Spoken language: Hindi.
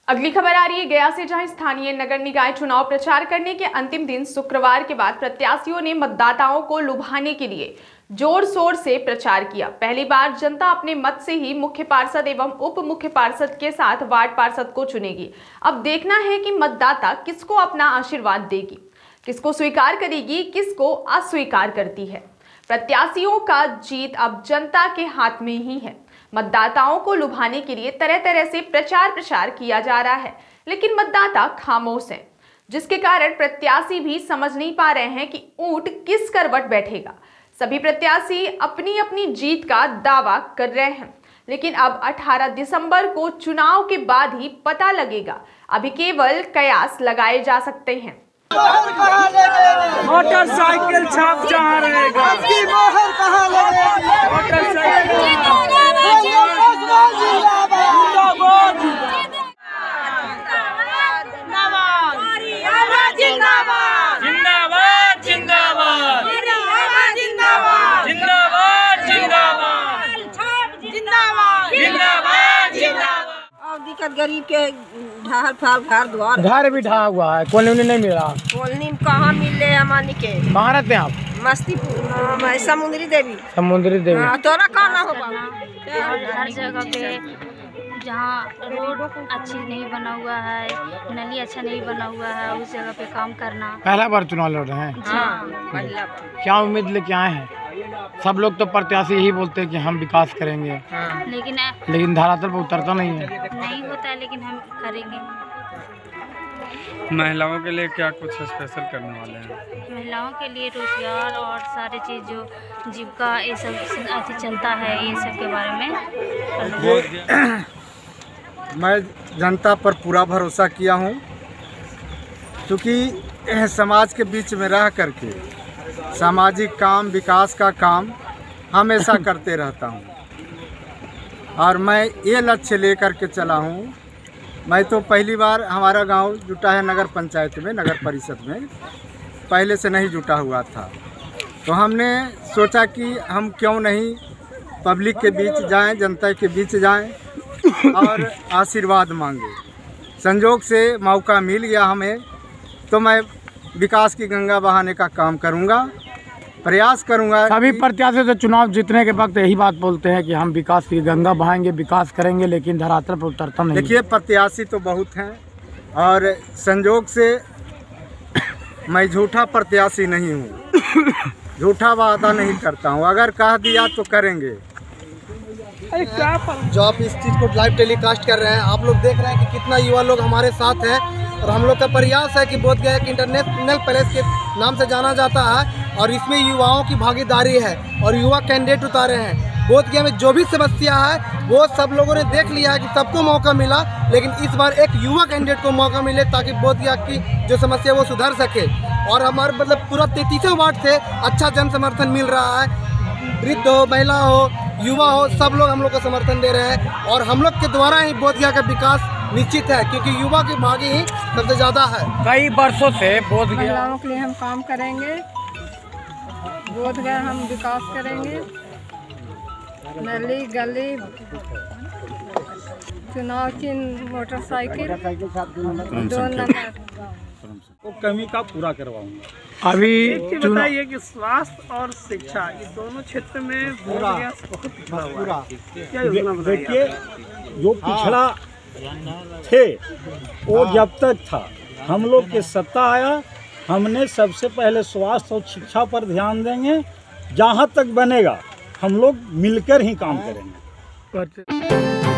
अगली खबर आ रही है गया से, जहां स्थानीय नगर निकाय चुनाव प्रचार करने के अंतिम दिन शुक्रवार के बाद प्रत्याशियों ने मतदाताओं को लुभाने के लिए जोर शोर से प्रचार किया। पहली बार जनता अपने मत से ही मुख्य पार्षद एवं उप मुख्य पार्षद के साथ वार्ड पार्षद को चुनेगी। अब देखना है कि मतदाता किसको अपना आशीर्वाद देगी, किसको स्वीकार करेगी, किसको अस्वीकार करती है। प्रत्याशियों का जीत अब जनता के हाथ में ही है। मतदाताओं को लुभाने के लिए तरह तरह से प्रचार किया जा रहा है, लेकिन मतदाता खामोश हैं, जिसके कारण प्रत्याशी भी समझ नहीं पा रहे हैं कि ऊंट किस करवट बैठेगा। सभी प्रत्याशी अपनी अपनी जीत का दावा कर रहे हैं, लेकिन अब 18 दिसंबर को चुनाव के बाद ही पता लगेगा। अभी केवल कयास लगाए जा सकते हैं। मोटरसाइकिल छाप जहाँ रहेगा, मोहर कहाँ लगेगी, मोटरसाइकिल दिक्कत गरीब के ढाल फाल घर भी ढहा हुआ है, कॉलोनी नहीं मिला। कॉलोनी कहाँ मिले हमारे के? कहाँ रहते हैं आप? मस्तीपुर, समुद्री देवी। तोरा कहाँ ना होगा? हर जगह पे जहाँ रोड अच्छी नहीं बना हुआ है, नली अच्छा नहीं बना हुआ है, उस जगह पे काम करना। पहला बार चुनाव लड़ रहे हैं? हाँ, पहला बार। क्या उम्मीद लेके आए हैं? सब लोग तो प्रत्याशी यही बोलते हैं कि हम विकास करेंगे, हाँ। लेकिन धरातल पर उतरता नहीं है। नहीं होता है, लेकिन हम करेंगे। महिलाओं के लिए क्या कुछ स्पेशल करने वाले हैं? महिलाओं के लिए रोजगार और सारे चीज़ जो जीविका ये सब अति चलता है, ये सब के बारे में मैं जनता पर पूरा भरोसा किया हूँ, क्योंकि समाज के बीच में रह करके सामाजिक काम, विकास का काम हमेशा करते रहता हूँ और मैं ये लक्ष्य लेकर के चला हूँ। मैं तो पहली बार हमारा गांव जुटा है नगर पंचायत में, नगर परिषद में, पहले से नहीं जुटा हुआ था। तो हमने सोचा कि हम क्यों नहीं पब्लिक के बीच जाएं, जनता के बीच जाएं और आशीर्वाद मांगे। संजोग से मौका मिल गया हमें, तो मैं विकास की गंगा बहाने का काम करूंगा, प्रयास करूंगा। सभी प्रत्याशी तो चुनाव जीतने के वक्त यही बात बोलते हैं कि हम विकास की गंगा बहाएंगे, विकास करेंगे, लेकिन धरातल पर उतरता नहीं। देखिए, प्रत्याशी तो बहुत हैं और संजोग से मैं झूठा प्रत्याशी नहीं हूँ, झूठा वादा नहीं करता हूँ। अगर कह दिया तो करेंगे। जो आप इस चीज़ को लाइव टेलीकास्ट कर रहे हैं, आप लोग देख रहे हैं कि कितना युवा लोग हमारे साथ हैं और हम लोग का प्रयास है कि बोधगया एक इंटरनेशनल पैलेस के नाम से जाना जाता है और इसमें युवाओं की भागीदारी है और युवा कैंडिडेट उतारे हैं। बोधगया में जो भी समस्या है वो सब लोगों ने देख लिया है कि सबको मौका मिला, लेकिन इस बार एक युवा कैंडिडेट को मौका मिले ताकि बोधगया की जो समस्या वो सुधर सके। और हमारे मतलब पूरा 33 वार्ड से अच्छा जन समर्थन मिल रहा है। वृद्ध हो, महिला हो, युवा हो, सब लोग हम लोग को समर्थन दे रहे हैं और हम लोग के द्वारा ही बोधगया का विकास निश्चित है, क्योंकि युवा की भागी ही सबसे ज़्यादा है। कई वर्षों से बोधगया महिलाओं के लिए हम काम करेंगे, बोधगया हम विकास करेंगे, नली गली, चुनाव चिन्ह मोटरसाइकिल 2 नंबर वो कमी का पूरा करवाऊंगा। अभी बताइए कि स्वास्थ्य और शिक्षा ये दोनों क्षेत्र में पूरा बहुत पिछड़ा हुआ है। देखिए, जो पिछड़ा थे वो जब तक था, हम लोग के सत्ता आया, हमने सबसे पहले स्वास्थ्य और शिक्षा पर ध्यान देंगे। जहाँ तक बनेगा हम लोग मिलकर ही काम करेंगे।